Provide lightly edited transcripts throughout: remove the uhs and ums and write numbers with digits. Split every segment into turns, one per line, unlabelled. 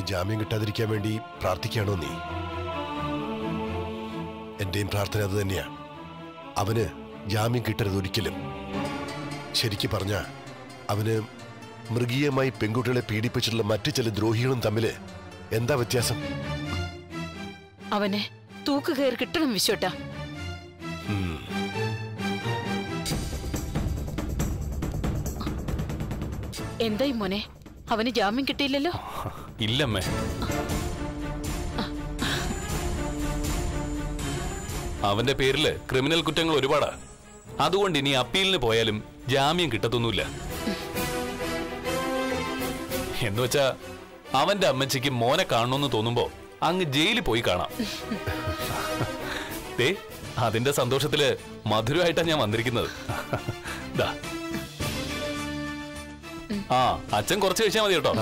ജാമ്യം കിട്ടാതിരിക്കാൻ വേണ്ടി പ്രാർത്ഥിക്കുകയാണോ നീ? എന്റെയും പ്രാർത്ഥന അത് തന്നെയാ. അവന് ജാമ്യം കിട്ടരുത് ഒരിക്കലും. ശരിക്ക് പറഞ്ഞ അവന് മൃഗീയമായി പെൺകുട്ടികളെ പീഡിപ്പിച്ചിട്ടുള്ള മറ്റു ചില ദ്രോഹികളും തമ്മില് എന്താ വ്യത്യാസം?
അവനെ തൂക്കുകയറി കിട്ടണം വിശ്വട്ടാ. എന്തായി മോനെ, അവന് ജാമ്യം കിട്ടിയില്ലല്ലോ?
ഇല്ലമ്മേ. അവന്റെ പേരില് ക്രിമിനൽ കുറ്റങ്ങൾ ഒരുപാടാ. അതുകൊണ്ട് ഇനി അപ്പീലിന് പോയാലും ജാമ്യം കിട്ടത്തൊന്നുമില്ല. എന്നുവെച്ചാ അവന്റെ അമ്മച്ചിക്ക് മോനെ കാണണമെന്ന് തോന്നുമ്പോ അങ്ങ് ജയിലിൽ പോയി കാണാം. ദേ, അതിന്റെ സന്തോഷത്തില് മധുരമായിട്ടാ ഞാൻ വന്നിരിക്കുന്നത്. ആ, അച്ഛൻ കുറച്ച് കഴിച്ചാൽ മതി കേട്ടോ.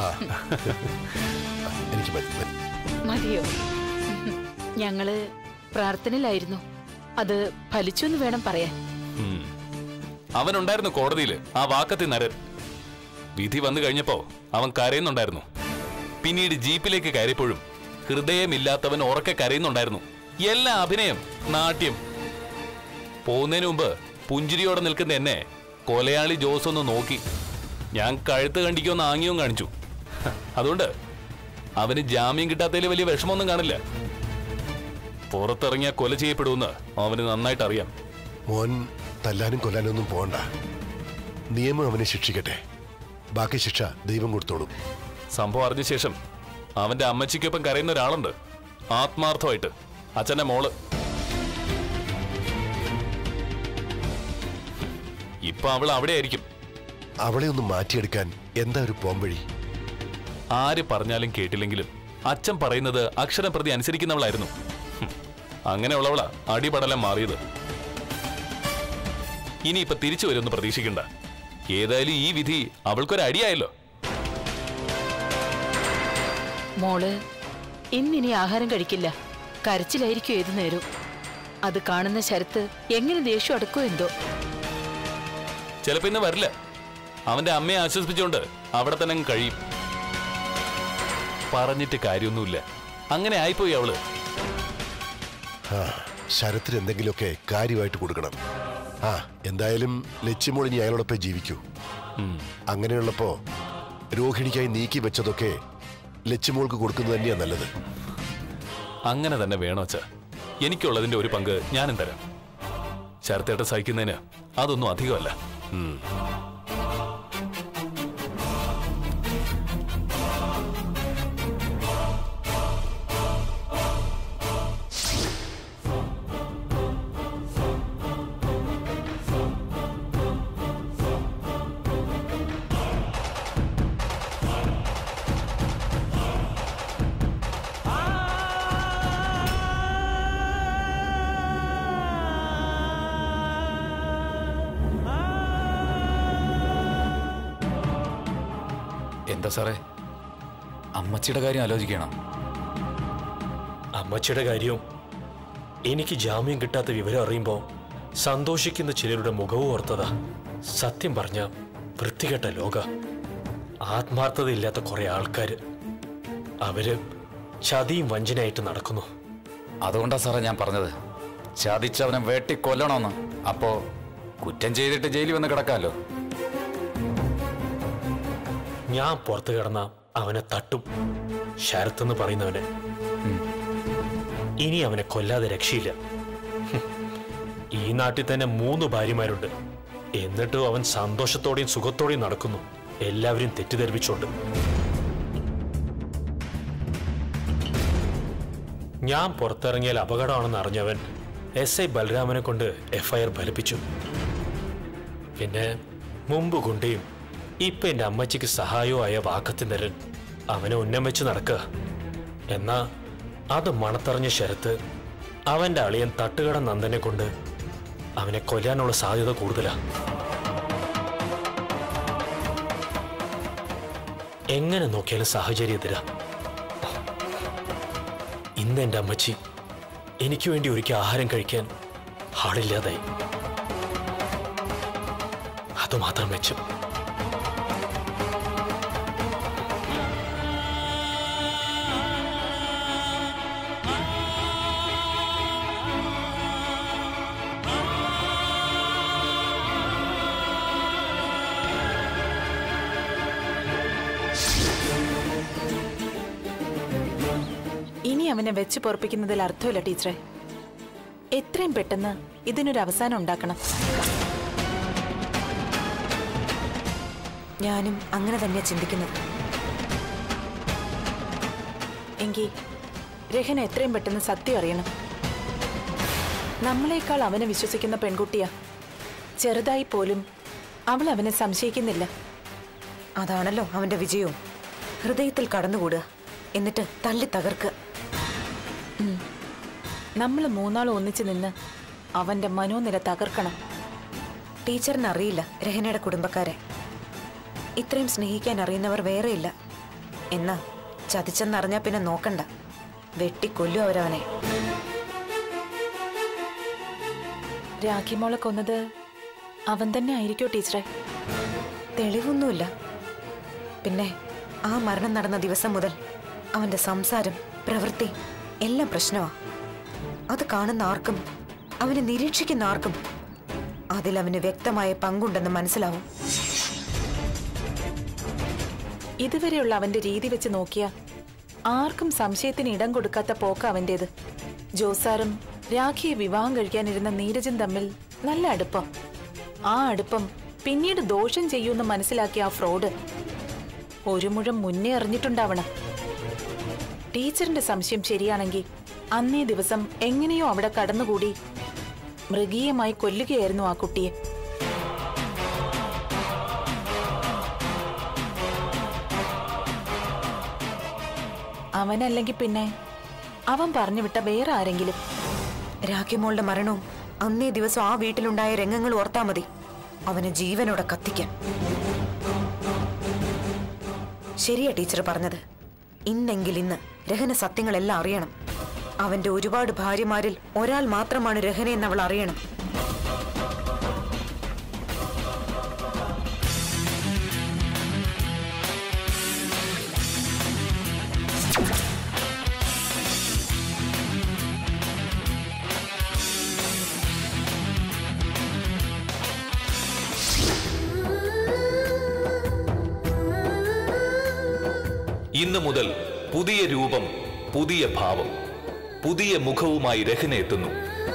മതിയോ? ഞങ്ങള് പ്രാർത്ഥനയിലായിരുന്നു. അത് ഫലിച്ചു എന്ന് വേണം പറയാൻ.
അവനുണ്ടായിരുന്നു കോടതിയില് ആ വാക്കത്തി നരൻ. വിധി വന്നു കഴിഞ്ഞപ്പോ അവൻ കരയുന്നുണ്ടായിരുന്നു. പിന്നീട് ജീപ്പിലേക്ക് കയറിയപ്പോഴും ഹൃദയമില്ലാത്തവൻ ഉറക്കെ കരയുന്നുണ്ടായിരുന്നു. എല്ലാ അഭിനയം, നാട്യം. പോകുന്നതിന് മുമ്പ് പുഞ്ചിരിയോടെ നിൽക്കുന്ന എന്നെ കൊലയാളി ജോസ് ഒന്ന് നോക്കി. ഞാൻ കഴുത്ത് കണ്ടിക്കൊന്ന് ആംഗ്യവും കാണിച്ചു. അതുകൊണ്ട് അവന് ജാമ്യം കിട്ടാത്തതിൽ വലിയ വിഷമമൊന്നും കാണില്ല. പുറത്തിറങ്ങിയാൽ കൊല ചെയ്യപ്പെടുമെന്ന് അവന് നന്നായിട്ട് അറിയാം.
മോൻ തല്ലാനും കൊല്ലാനും ഒന്നും പോകണ്ട. നിയമം അവനെ ശിക്ഷിക്കട്ടെ. ബാക്കി ശിക്ഷ ദൈവം കൊടുത്തോളും.
സംഭവം അറിഞ്ഞ ശേഷം അവന്റെ അമ്മച്ചിക്കൊപ്പം കരയുന്ന ഒരാളുണ്ട്, ആത്മാർത്ഥമായിട്ട്. അച്ഛന്റെ മോള്. ഇപ്പൊ അവൾ അവിടെ ആയിരിക്കും.
അവളെ ഒന്ന് മാറ്റിയെടുക്കാൻ എന്താ ഒരു പോംവഴി?
ആര് പറഞ്ഞാലും കേട്ടില്ലെങ്കിലും അച്ഛൻ പറയുന്നത് അക്ഷരം പ്രതി അനുസരിക്കുന്നവളായിരുന്നു. അങ്ങനെയുള്ളവളാ അടിപടലം മാറിയത്. ഇനിയിപ്പൊ തിരിച്ചു വരുമെന്ന് പ്രതീക്ഷിക്കണ്ട. ഏതായാലും ഈ വിധി അവൾക്കൊരടിയായല്ലോ.
മോള് ഇന്നിനി ആഹാരം കഴിക്കില്ല. കരച്ചിലായിരിക്കും ഏതു നേരവും. അത് കാണുന്ന ശരത്ത് എങ്ങനെ ദേഷ്യം അടക്കോ എന്തോ.
ചിലപ്പോ ഇന്ന് വരില്ല. അവന്റെ അമ്മയെ ആശ്വസിപ്പിച്ചുകൊണ്ട് അവിടെ തന്നെ കഴിയും. പറഞ്ഞിട്ട് കാര്യമൊന്നുമില്ല. അങ്ങനെ ആയിപ്പോയി അവള്.
ശരത്തിന് എന്തെങ്കിലുമൊക്കെ കാര്യമായിട്ട് കൊടുക്കണം. എന്തായാലും ലക്ഷ്യമോൾ ഇനി അയാളോടൊപ്പം ജീവിക്കൂ. അങ്ങനെയുള്ളപ്പോ രോഹിണിക്കായി നീക്കി വെച്ചതൊക്കെ ലക്ഷ്യമോൾക്ക് കൊടുക്കുന്നത് തന്നെയാ നല്ലത്.
അങ്ങനെ തന്നെ വേണോ അച്ഛാ? എനിക്കുള്ളതിന്റെ ഒരു പങ്ക് ഞാനും തരാം. ശരത്തേട്ട സഹിക്കുന്നതിന് അതൊന്നും അധികമല്ല.
എന്താ സാറേ, അമ്മച്ചിയുടെ കാര്യം ആലോചിക്കണം?
അമ്മച്ചിയുടെ കാര്യവും എനിക്ക് ജാമ്യം കിട്ടാത്ത വിവരം അറിയുമ്പോൾ സന്തോഷിക്കുന്ന ചിലരുടെ മുഖവും ഓർത്തതാ. സത്യം പറഞ്ഞ വൃത്തികെട്ട ലോക, ആത്മാർത്ഥതയില്ലാത്ത കുറെ ആൾക്കാര്. അവര് ചതിയും വഞ്ചനയായിട്ട് നടക്കുന്നു.
അതുകൊണ്ടാ സാറേ ഞാൻ പറഞ്ഞത്, ചതിച്ചവനെ വെട്ടിക്കൊല്ലണമെന്ന്. അപ്പോ കുറ്റം ചെയ്തിട്ട് ജയിലിൽ വന്ന് കിടക്കാമല്ലോ.
ഞാൻ പുറത്തു കിടന്ന അവനെ തട്ടും, ശരത്തെന്ന് പറയുന്നവനെ. ഇനി അവനെ കൊല്ലാതെ രക്ഷയില്ല. ഈ നാട്ടിൽ തന്നെ 3 ഭാര്യമാരുണ്ട്. എന്നിട്ടും അവൻ സന്തോഷത്തോടെയും സുഖത്തോടെയും നടക്കുന്നു, എല്ലാവരും തെറ്റിദ്ധരിപ്പിച്ചോണ്ട്. ഞാൻ പുറത്തിറങ്ങിയാൽ അപകടമാണെന്ന് അറിഞ്ഞവൻ SI ബലരാമനെ കൊണ്ട് FIR ഫലിപ്പിച്ചു. പിന്നെ മുമ്പ് കൊണ്ടേയും ഇപ്പൊ എന്റെ അമ്മച്ചിക്ക് സഹായവുമായ വാക്കത്തി നരൻ അവനെ ഉന്നം വെച്ച് നടക്കുക. എന്നാ അത് മണത്തറിഞ്ഞ ശരത്ത് അവന്റെ അളിയൻ തട്ടുകട നന്ദനെ കൊണ്ട് അവനെ കൊല്ലാനുള്ള സാധ്യത കൂടുതലാ. എങ്ങനെ നോക്കിയാലും സാഹചര്യം എതിരാ. ഇന്ന് എന്റെ അമ്മച്ചി എനിക്ക് വേണ്ടി ഒരിക്കൽ ആഹാരം കഴിക്കാൻ ആളില്ലാതായി. അതുമാത്രം മെച്ചം.
ഇനി അവനെ വെച്ച് പൊറപ്പിക്കുന്നതിൽ അർത്ഥമില്ല ടീച്ചറെ. എത്രയും പെട്ടെന്ന് ഇതിനൊരു അവസാനം ഉണ്ടാക്കണം.
ഞാനും അങ്ങനെ തന്നെയാ ചിന്തിക്കുന്നത്.
എങ്കിൽ രഹന എത്രയും പെട്ടെന്ന് സത്യം അറിയണം. നമ്മളെക്കാൾ അവനെ വിശ്വസിക്കുന്ന പെൺകുട്ടിയാ. ചെറുതായി പോലും അവൾ അവനെ സംശയിക്കുന്നില്ല.
അതാണല്ലോ അവന്റെ വിജയവും. ഹൃദയത്തിൽ കടന്നുകൂടുക, എന്നിട്ട് തല്ലി തകർക്കുക.
നമ്മൾ മൂന്നാളും ഒന്നിച്ചു നിന്ന് അവന്റെ മനോനില തകർക്കണം.
ടീച്ചറിന് അറിയില്ല രഹനയുടെ കുടുംബക്കാരെ. ഇത്രയും സ്നേഹിക്കാൻ അറിയുന്നവർ വേറെയില്ല. എന്നാ ചതിച്ചെന്നറിഞ്ഞാ പിന്നെ നോക്കണ്ട, വെട്ടിക്കൊല്ലും അവരവനെ.
രാഖിമോളെ കൊന്നത് അവൻ തന്നെ ആയിരിക്കോ ടീച്ചറെ?
തെളിവൊന്നുമില്ല. പിന്നെ ആ മരണം നടന്ന ദിവസം മുതൽ അവന്റെ സംസാരം, പ്രവൃത്തി എല്ലാം പ്രശ്നമാ. അത് കാണുന്ന ആർക്കും, അവനെ നിരീക്ഷിക്കുന്ന ആർക്കും അതിൽ അവന് വ്യക്തമായ പങ്കുണ്ടെന്ന് മനസ്സിലാവും.
ഇതുവരെയുള്ള അവന്റെ രീതി വെച്ച് നോക്കിയാ ആർക്കും സംശയത്തിന് ഇടം കൊടുക്കാത്ത പോക്ക അവന്റേത്. ജോസാറും രാഖിയെ വിവാഹം കഴിക്കാനിരുന്ന നീരജും തമ്മിൽ നല്ല അടുപ്പം. ആ അടുപ്പം പിന്നീട് ദോഷം ചെയ്യൂന്ന് മനസ്സിലാക്കിയ ആ ഫ്രോഡ് ഒരു മുഴം മുന്നേ അറിഞ്ഞിട്ടുണ്ടാവണം. ടീച്ചറിന്റെ സംശയം ശരിയാണെങ്കിൽ അന്നേ ദിവസം എങ്ങനെയോ അവിടെ കടന്നുകൂടി മൃഗീയമായി കൊല്ലുകയായിരുന്നു ആ കുട്ടിയെ. അവനല്ലെങ്കിൽ പിന്നെ അവൻ പറഞ്ഞു വിട്ട വേറെ ആരെങ്കിലും.
രാഖിമോളുടെ മരണവും അന്നേ ദിവസം ആ വീട്ടിലുണ്ടായ രംഗങ്ങൾ ഓർത്താ മതി അവനെ ജീവനോടെ കത്തിക്കാൻ. ശരിയാ ടീച്ചർ പറഞ്ഞത്. ഇന്നെങ്കിൽ ഇന്ന് രഹന സത്യങ്ങളെല്ലാം അറിയണം. അവന്റെ ഒരുപാട് ഭാര്യമാരിൽ ഒരാൾ മാത്രമാണ് രഹനയെന്ന് അവൾ അറിയണം.
ഇന്നു മുതൽ പുതിയ രൂപം, പുതിയ ഭാവം, പുതിയ മുഖവുമായി രഹന എത്തുന്നു.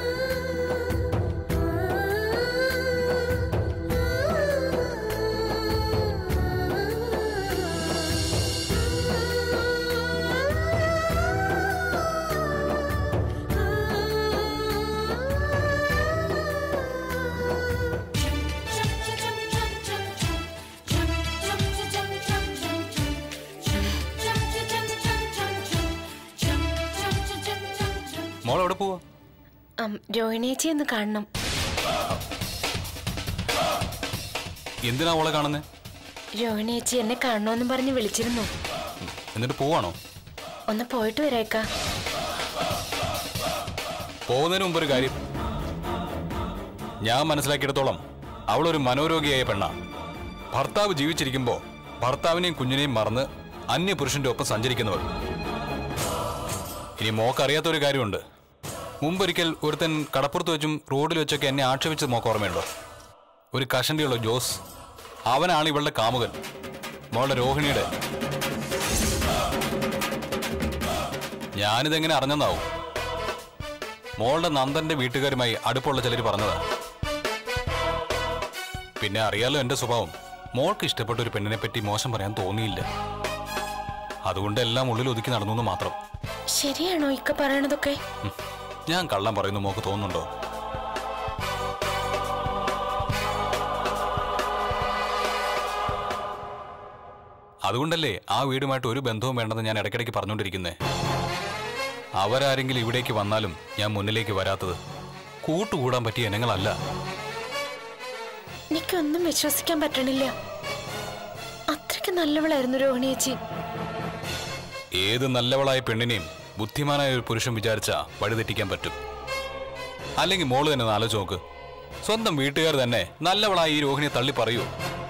മോളെവിടെ പോവാ?
രോഹിണിയേച്ചി ഒന്ന് കാണണം.
എന്തിനാ അവളെ കാണുന്നേ?
രോഹിണിയേച്ചി എന്നെ കാണണമെന്ന് പറഞ്ഞ് വിളിച്ചിരുന്നു.
എന്നിട്ട് പോവാണോ?
ഒന്ന് പോയിട്ട് വരേക്കാ.
പോകുന്നതിന് മുമ്പ് ഒരു കാര്യം, ഞാൻ മനസ്സിലാക്കിയിടത്തോളം അവളൊരു മനോരോഗിയായ പെണ്ണാ. ഭർത്താവ് ജീവിച്ചിരിക്കുമ്പോ ഭർത്താവിനെയും കുഞ്ഞിനെയും മറന്ന് അന്യപുരുഷന്റെ ഒപ്പം സഞ്ചരിക്കുന്നവൾ. ഇനി മോക്കറിയാത്തൊരു കാര്യമുണ്ട്. മുമ്പൊരിക്കൽ ഒരുത്തൻ കടപ്പുറത്ത് വെച്ചും റോഡിൽ വെച്ചൊക്കെ എന്നെ ആക്ഷേപിച്ചത് മോക്ക് ഓർമ്മയുണ്ടോ? ഒരു കഷണ്ടിയുള്ള ജോസ്, അവനാണ് ഇവളുടെ കാമുകൻ, മോളുടെ രോഹിണിയുടെ. ഞാനിതെങ്ങനെ അറിഞ്ഞെന്നാവും? മോളുടെ നന്ദന്റെ വീട്ടുകാരുമായി അടുപ്പുള്ള ചിലർ പറഞ്ഞതാണ്. പിന്നെ അറിയാലോ എന്റെ സ്വഭാവം. മോൾക്ക് ഇഷ്ടപ്പെട്ട ഒരു പെണ്ണിനെ പറ്റി മോശം പറയാൻ തോന്നിയില്ല. അതുകൊണ്ട് എല്ലാം ഉള്ളിൽ ഒതുക്കി നടന്നു മാത്രം.
ശരിയാണോ ഇക്ക പറയണതൊക്കെ?
ഞാൻ കള്ളം പറയുന്നു മോക്ക് തോന്നുന്നുണ്ടോ? അതുകൊണ്ടല്ലേ ആ വീടുമായിട്ട് ഒരു ബന്ധവും വേണ്ടെന്ന് ഞാൻ ഇടയ്ക്കിടയ്ക്ക് പറഞ്ഞുകൊണ്ടിരിക്കുന്നേ. അവരാരെങ്കിലും ഇവിടേക്ക് വന്നാലും ഞാൻ മുന്നിലേക്ക് വരാത്തത് കൂട്ടുകൂടാൻ പറ്റിയ ഇനങ്ങളല്ല.
എനിക്കൊന്നും വിശ്വസിക്കാൻ പറ്റണില്ല. അത്രയ്ക്ക് നല്ലവളായിരുന്നു രോഹിണിയേച്ചി.
ഏത് നല്ലവളായ പെണ്ണിനെയും ബുദ്ധിമാനായ ഒരു പുരുഷൻ വിചാരിച്ചാ വഴിതെറ്റിക്കാൻ പറ്റും. അല്ലെങ്കിൽ മോള് തന്നെ ആലോചിച്ച് നോക്ക്. സ്വന്തം വീട്ടുകാർ തന്നെ നല്ലവളായി ഈ രോഹിണിയെ തള്ളി പറയൂ.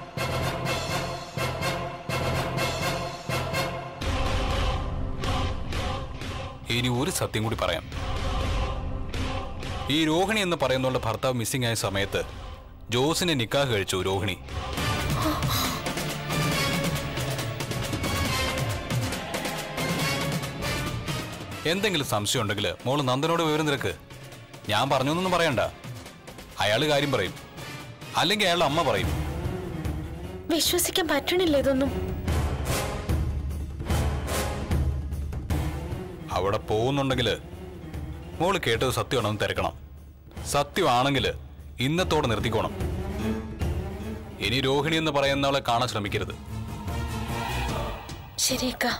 ഇനി ഒരു സത്യം കൂടി പറയാം. ഈ രോഹിണി എന്ന് പറയുന്നവളുടെ ഭർത്താവ് മിസ്സിംഗ് ആയ സമയത്ത് ജോസിനെ നിക്കാഹ് കഴിച്ചു രോഹിണി. എന്തെങ്കിലും സംശയം ഉണ്ടെങ്കിൽ മോള് നന്ദനോട് വിവരം തിരക്ക്. ഞാൻ പറഞ്ഞൊന്നും പറയണ്ട. അയാള് കാര്യം പറയും, അല്ലെങ്കിൽ അയാളുടെ അമ്മ പറയും.
വിശ്വസിക്കാൻ പറ്റണില്ല ഇതൊന്നും.
അവിടെ പോകുന്നുണ്ടെങ്കിൽ മോള് കേട്ടത് സത്യമാണെന്ന് തിരക്കണം. സത്യമാണെങ്കിൽ ഇന്നത്തോടെ നിർത്തിക്കോണം. ഇനി രോഹിണി എന്ന് പറയുന്നവളെ കാണാൻ ശ്രമിക്കരുത്.
ശരിയേക്കാ.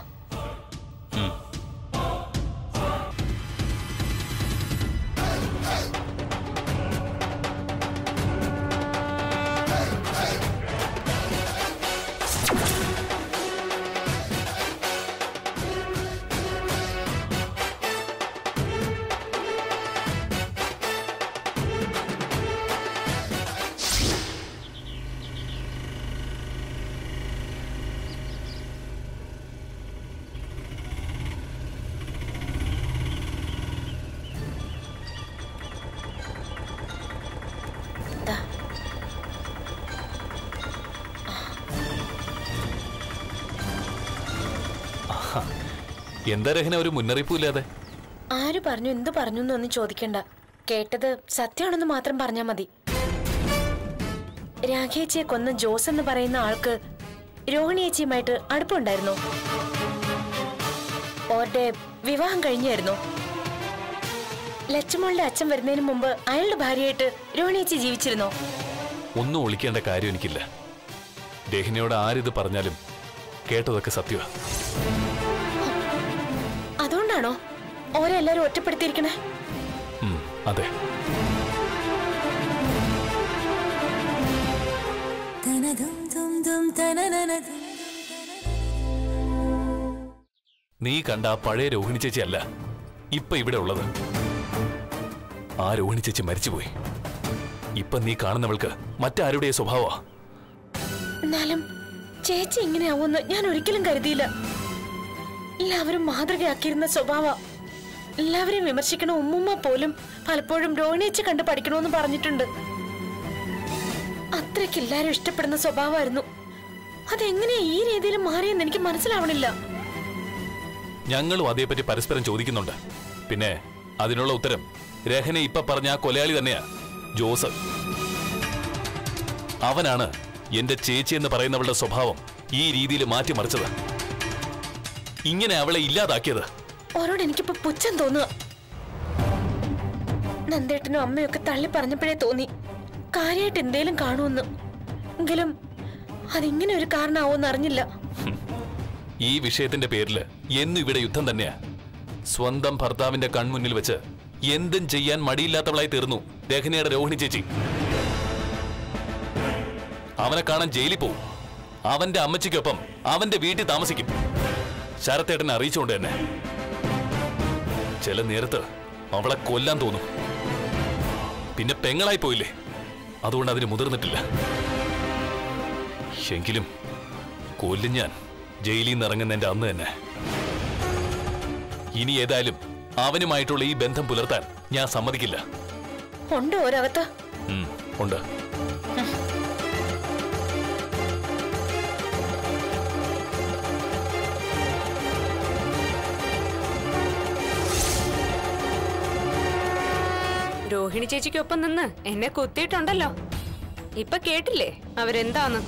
എന്താ രഹന ഒരു മുന്നറിയിപ്പും ഇല്ലാതെ?
ആര് പറഞ്ഞു എന്ത് പറഞ്ഞു എന്നൊന്നും ചോദിക്കണ്ട. കേട്ടത് സത്യമാണെന്ന് മാത്രം പറഞ്ഞാ മതി. രാഖേച്ചിയെ കൊന്ന ജോസ് എന്ന് പറയുന്ന ആൾക്ക് രോഹിണിയേച്ചിയുമായിട്ട് അടുപ്പുണ്ടായിരുന്നു. ഓരുടെ വിവാഹം കഴിഞ്ഞായിരുന്നു. ലച്ചുമോളുടെ അച്ഛൻ വരുന്നതിന് മുമ്പ് അയാളുടെ ഭാര്യയായിട്ട് രോഹിണിയേച്ചി ജീവിച്ചിരുന്നോ?
ഒന്നും ഒളിക്കേണ്ട കാര്യം എനിക്കില്ല. രഹനയോട് ആരിത് പറഞ്ഞാലും കേട്ടതൊക്കെ സത്യമാ.
അതുകൊണ്ടാണോ ഓരെല്ലാരും ഒറ്റപ്പെടുത്തിയിരിക്കണേ?
അതെ. നീ കണ്ട ആ പഴയ രോഹിണി ചേച്ചി അല്ല ഇപ്പൊ ഇവിടെ ഉള്ളത്. ആ രോഹിണി ചേച്ചി മരിച്ചുപോയി. ഇപ്പൊ നീ കാണുന്നവൾക്ക് മറ്റാരുടെ സ്വഭാവമാ.
എന്നാലും ചേച്ചി ഇങ്ങനെയാവുമെന്ന് ഞാൻ ഒരിക്കലും കരുതിയില്ല. എല്ലാവരും മാതൃകയാക്കിയിരുന്ന സ്വഭാവ. എല്ലാവരെയും വിമർശിക്കണ ഉമ്മുമ്മ പോലും പലപ്പോഴും രോഹിണിയേച്ചി കണ്ട് പഠിക്കണമെന്ന് പറഞ്ഞിട്ടുണ്ട്. അത്രയ്ക്ക് എല്ലാരും ഇഷ്ടപ്പെടുന്ന സ്വഭാവമായിരുന്നു. അതെങ്ങനെയാ ഈ രീതിയിൽ മാറിയെന്ന് എനിക്ക് മനസ്സിലാവണില്ല.
ഞങ്ങളും അതേപറ്റി പരസ്പരം ചോദിക്കുന്നുണ്ട്. പിന്നെ അതിനുള്ള ഉത്തരം രഹന ഇപ്പൊ പറഞ്ഞ ആ കൊലയാളി തന്നെയാ, ജോസ്. അവനാണ് എന്റെ ചേച്ചി എന്ന് പറയുന്നവളുടെ സ്വഭാവം ഈ രീതിയിൽ മാറ്റിമറിച്ചത്. ഇങ്ങനെ അവളെ ഇല്ലാതാക്കിയത്.
ഓരോട് എനിക്കിപ്പോ പുച്ഛം തോന്നുക. നന്ദേട്ടനും അമ്മയൊക്കെ തള്ളി പറഞ്ഞപ്പോഴേ തോന്നി കാര്യമായിട്ട് എന്തേലും കാണുമെന്ന്. എങ്കിലും അതിങ്ങനെ ഒരു കാരണമാവോന്ന് അറിഞ്ഞില്ല.
ഈ വിഷയത്തിന്റെ പേരില് എന്നും ഇവിടെ യുദ്ധം തന്നെയാ. സ്വന്തം ഭർത്താവിന്റെ കൺമുന്നിൽ വെച്ച് എന്തും ചെയ്യാൻ മടിയില്ലാത്തവളായി തീർന്നു രഹനയുടെ രോഹിണി ചേച്ചി. അവനെ കാണാൻ ജയിലിൽ പോവും. അവന്റെ അമ്മച്ചിക്കൊപ്പം അവന്റെ വീട്ടിൽ താമസിക്കും. ശരത്തേട്ടനെ അറിയിച്ചുകൊണ്ട് തന്നെ. ചില നേരത്ത് അവളെ കൊല്ലാൻ തോന്നും. പിന്നെ പെങ്ങളായി പോയില്ലേ, അതുകൊണ്ട് അതിന് മുതിർന്നിട്ടില്ല. എങ്കിലും കൊല്ലും ഞാൻ ജയിലിൽ നിന്ന് ഇറങ്ങുന്നതിന്റെ അന്ന് തന്നെ. ഇനി ഏതായാലും അവനുമായിട്ടുള്ള ഈ ബന്ധം പുലർത്താൻ ഞാൻ സമ്മതിക്കില്ല.
ഉണ്ട് ഒരകത്ത്.
ഉണ്ട്.
രോഹിണി ചേച്ചിക്കൊപ്പം നിന്ന് എന്നെ കുത്തിയിട്ടുണ്ടല്ലോ. ഇപ്പൊ കേട്ടില്ലേ അവരെന്താന്ന്?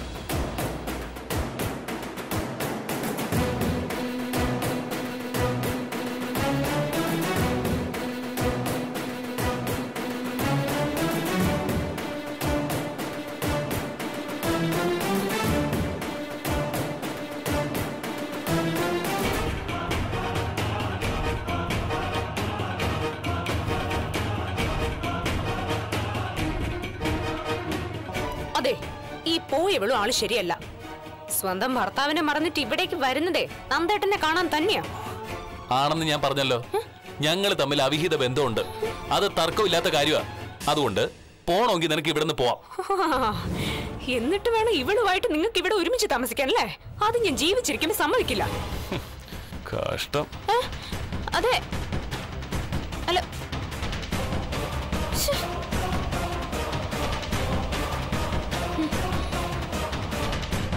അതെ, ഈ പോയവളും ആള് ശരിയല്ല. സ്വന്തം ഭർത്താവിനെ മറന്നിട്ട് ഇവിടേക്ക് വരുന്നതേ നന്ദേട്ടനെ കാണാൻ തന്നെയാ.
ആണെന്ന് ഞാൻ പറഞ്ഞല്ലോ. ഞങ്ങൾ തമ്മിൽ അവിഹിത ബന്ധമുണ്ട്. അത് തർക്കമില്ലാത്ത കാര്യമാ. അതുകൊണ്ട് പോണമെങ്കിൽ നിനക്ക് ഇവിടെ നിന്ന് പോവാം.
എന്നിട്ട് വേണം ഇവളുമായിട്ട് നിങ്ങൾക്ക് ഇവിടെ ഒരുമിച്ച് താമസിക്കാനല്ലേ? അത് ഞാൻ ജീവിച്ചിരിക്കുമ്പോ സമ്മതിക്കില്ല.
കഷ്ടം.
അതെ, അല്ല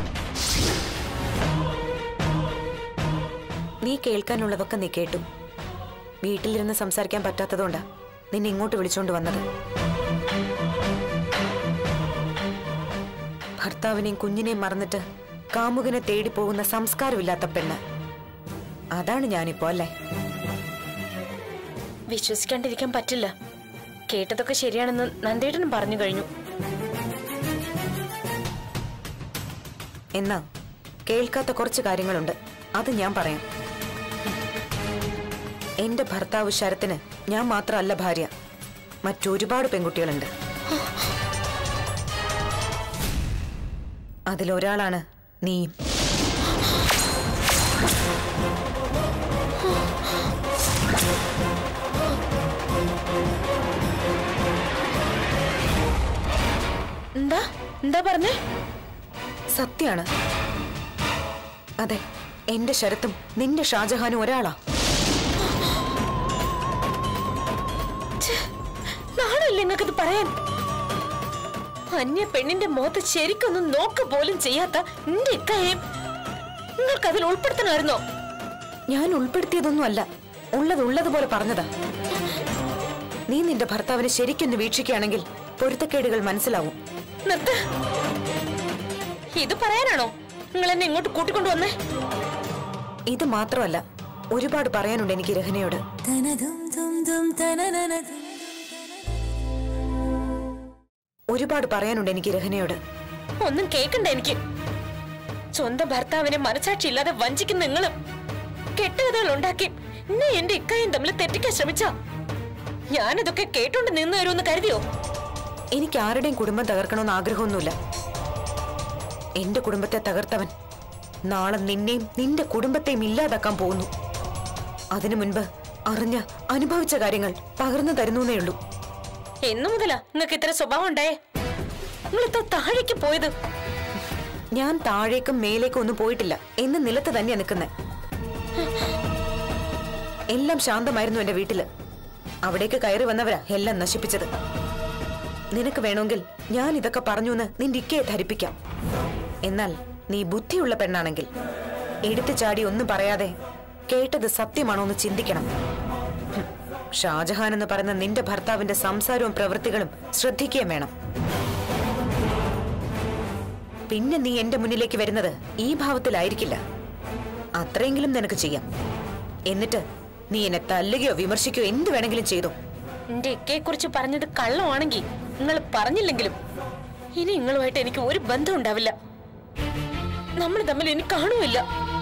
നീ കേൾക്കാനുള്ളതൊക്കെ നീ കേട്ടു. വീട്ടിലിരുന്ന് സംസാരിക്കാൻ പറ്റാത്തതുകൊണ്ടാ നിന്നെ ഇങ്ങോട്ട് വിളിച്ചോണ്ട് വന്നത്. ഭർത്താവിനെയും കുഞ്ഞിനെയും മറന്നിട്ട് കാമുകനെ തേടി പോകുന്ന സംസ്കാരമില്ലാത്ത പെണ്ണ്. അതാണ് ഞാനിപ്പോ അല്ലേ?
വിശ്വസിക്കാണ്ടിരിക്കാൻ പറ്റില്ല. കേട്ടതൊക്കെ ശരിയാണെന്ന് നന്ദേട്ടനും പറഞ്ഞു കഴിഞ്ഞു.
എന്നാ കേൾക്കാത്ത കുറച്ച് കാര്യങ്ങളുണ്ട്, അത് ഞാൻ പറയാം. എന്റെ ഭർത്താവ് ശരത്തിന് ഞാൻ മാത്രമല്ല ഭാര്യ, മറ്റൊരുപാട് പെൺകുട്ടികളുണ്ട്. അതിലൊരാളാണ് നീയും.
എന്താ എന്താ പറഞ്ഞേ?
സത്യാണ്. അതെ, എന്റെ ശരത്തും നിന്റെ ഷാജഹാനും ഒരാളാ.
നാണല്ലേ നിങ്ങൾക്കത് പറയാൻ? അന്യ പെണ്ണിന്റെ മുഖത്ത് ശരിക്കൊന്നും നോക്ക പോലും ചെയ്യാത്ത നിന്റെ ഇക്കാര്യം നിങ്ങൾക്ക് അതിൽ ഉൾപ്പെടുത്തണമായിരുന്നോ?
ഞാൻ ഉൾപ്പെടുത്തിയതൊന്നുമല്ല, ഉള്ളതുപോലെ പറഞ്ഞതാ. നീ നിന്റെ ഭർത്താവിനെ ശരിക്കൊന്ന് വീക്ഷിക്കുകയാണെങ്കിൽ പൊരുത്തക്കേടുകൾ മനസ്സിലാവും.
നിർത്ത്. ഇത് പറയാനാണോ നിങ്ങൾ എന്നെ ഇങ്ങോട്ട് കൂട്ടിക്കൊണ്ടുവന്നേ?
ഇത് മാത്രമല്ല, ഒരുപാട് പറയാനുണ്ട് എനിക്ക് രഹനയോട്. ഒരുപാട് പറയാനുണ്ട് എനിക്ക് രഹനയോട്.
ഒന്നും കേൾക്കണ്ട എനിക്ക്. സ്വന്തം ഭർത്താവിനെ മനസാക്ഷി ഇല്ലാതെ വഞ്ചിക്കുന്ന നിങ്ങളും കെട്ടുകഥകൾ ഉണ്ടാക്കി എന്നെ എന്റെ ഇക്കായും തമ്മിൽ തെറ്റിക്കാൻ ശ്രമിച്ച ഞാനിതൊക്കെ കേട്ടോണ്ട് നിന്ന് തരുമെന്ന് കരുതിയോ?
എനിക്ക് ആരുടെയും കുടുംബം തകർക്കണമെന്ന് ആഗ്രഹമൊന്നുമില്ല. എന്റെ കുടുംബത്തെ തകർത്തവൻ നാളെ നിന്നെയും നിന്റെ കുടുംബത്തെയും ഇല്ലാതാക്കാൻ പോകുന്നു. അതിനു മുൻപ് അറിഞ്ഞ അനുഭവിച്ച കാര്യങ്ങൾ പകർന്നു തരുന്നേ ഉള്ളൂ.
എന്നു മുതലാ നിങ്ങൾക്ക് ഇത്ര സ്വഭാവം ഉണ്ടായേ? നിങ്ങൾ ഇത്ര താഴേക്ക് പോയത്?
ഞാൻ താഴേക്കും മേലേക്കും ഒന്നും പോയിട്ടില്ല, എന്ന് നിലത്ത് തന്നെയാ നിൽക്കുന്നെ. എല്ലാം ശാന്തമായിരുന്നു എന്റെ വീട്ടില്. അവിടേക്ക് കയറി വന്നവരാ എല്ലാം നശിപ്പിച്ചത്. നിനക്ക് വേണമെങ്കിൽ ഞാൻ ഇതൊക്കെ പറഞ്ഞു എന്ന് നിന്റെ ഇക്കയെ ധരിപ്പിക്കാം. എന്നാൽ നീ ബുദ്ധിയുള്ള പെണ്ണാണെങ്കിൽ എടുത്തു ചാടി ഒന്നും പറയാതെ കേട്ടത് സത്യമാണോ എന്ന് ചിന്തിക്കണം. ഷാജഹാൻ എന്ന് പറയുന്ന നിന്റെ ഭർത്താവിന്റെ സംസാരവും പ്രവൃത്തികളും ശ്രദ്ധിക്കുകയും വേണം. പിന്നെ നീ എന്റെ മുന്നിലേക്ക് വരുന്നത് ഈ ഭാവത്തിലായിരിക്കില്ല. അത്രയെങ്കിലും നിനക്ക് ചെയ്യാം. എന്നിട്ട് നീ എന്നെ തല്ലുകയോ വിമർശിക്കുകയോ എന്ത് വേണമെങ്കിലും ചെയ്തു.
എന്റെ ഇക്കയെ കുറിച്ച് പറഞ്ഞത് കള്ളമാണെങ്കിൽ നിങ്ങൾ പറഞ്ഞില്ലെങ്കിലും ഇനി നിങ്ങളുമായിട്ട് എനിക്ക് ഒരു ബന്ധം ഉണ്ടാവില്ല. നമ്മൾ തമ്മിൽ ഇനി കാണുമില്ല.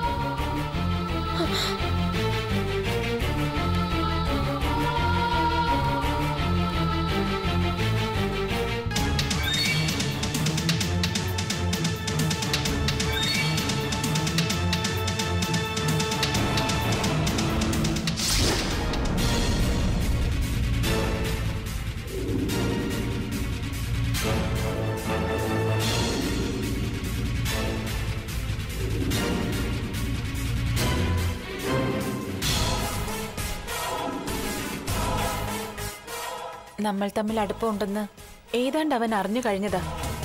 നമ്മൾ തമ്മിൽ അടുപ്പമുണ്ടെന്ന് ഏതാണ്ട് അവൻ അറിഞ്ഞു കഴിഞ്ഞതാ.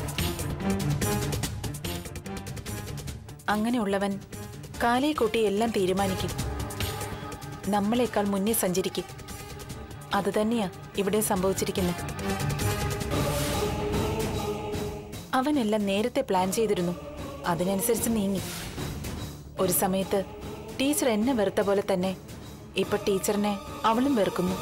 അങ്ങനെയുള്ളവൻ കാലേ കൂട്ടി എല്ലാം തീരുമാനിക്കും. നമ്മളെക്കാൾ മുന്നേ സഞ്ചരിക്കും. അതുതന്നെയാ ഇവിടെ സംഭവിച്ചിരിക്കുന്നത്. അവനെല്ലാം നേരത്തെ പ്ലാൻ ചെയ്തിരുന്നു. അതിനനുസരിച്ച് നീങ്ങി. ഒരു സമയത്ത് ടീച്ചർ എന്നെ വെറുത്ത പോലെ തന്നെ ഇപ്പൊ ടീച്ചറിനെ അവളും വെറുക്കുന്നു.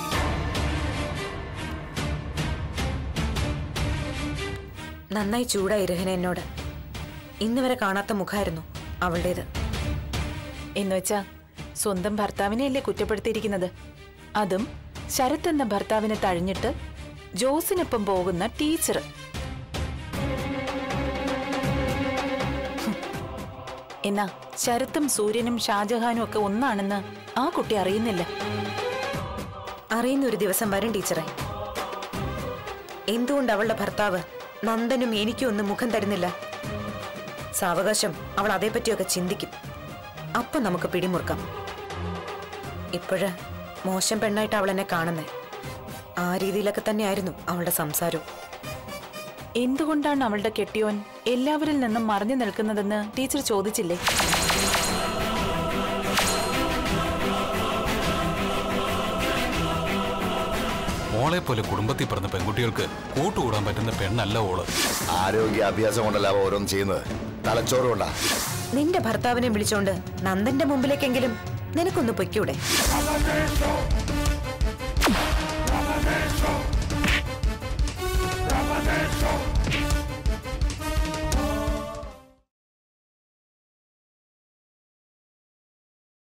നന്നായി ചൂടായി രഹന എന്നോട്. ഇന്ന് വരെ കാണാത്ത മുഖമായിരുന്നു അവളുടേത്.
എന്നുവെച്ചാ സ്വന്തം ഭർത്താവിനെയല്ലേ കുറ്റപ്പെടുത്തിയിരിക്കുന്നത്. അതും ശരത് എന്ന ഭർത്താവിനെ തഴഞ്ഞിട്ട് ജോസിനൊപ്പം പോകുന്ന ടീച്ചർ. എന്നാ ശരത്തും സൂര്യനും ഷാജഹാനും ഒക്കെ ഒന്നാണെന്ന് ആ കുട്ടി അറിയുന്നില്ല.
അറിയുന്ന ഒരു ദിവസം വരും ടീച്ചറെ. എന്തുകൊണ്ട് അവളുടെ ഭർത്താവ് നന്ദനും എനിക്കും ഒന്നും മുഖം തരുന്നില്ല? സാവകാശം അവൾ അതേപ്പറ്റിയൊക്കെ ചിന്തിക്കും. അപ്പൊ നമുക്ക് പിടിമുറുക്കാം. ഇപ്പോഴ് മോശം പെണ്ണായിട്ട് അവൾ എന്നെ കാണുന്നേ. ആ രീതിയിലൊക്കെ തന്നെയായിരുന്നു അവളുടെ സംസാരവും.
എന്തുകൊണ്ടാണ് അവളുടെ കെട്ടിയോൻ എല്ലാവരിൽ നിന്നും മറഞ്ഞു നിൽക്കുന്നതെന്ന് ടീച്ചർ ചോദിച്ചില്ലേ?
മോളെ പോലെ കുടുംബത്തിൽ പറഞ്ഞ പെൺകുട്ടികൾക്ക് കൂട്ടുകൂടാൻ പറ്റുന്ന പെണ്ണല്ല ഓള്.
ആരോഗ്യ അഭ്യാസം കൊണ്ടല്ല അവ ഓരോന്ന് ചെയ്യുന്നത്, തലച്ചോറ് കൊണ്ടാ.
നിന്റെ ഭർത്താവിനെ വിളിച്ചോണ്ട് നന്ദന്റെ മുമ്പിലേക്കെങ്കിലും നിനക്കൊന്ന് പൊയ്ക്കൂടെ?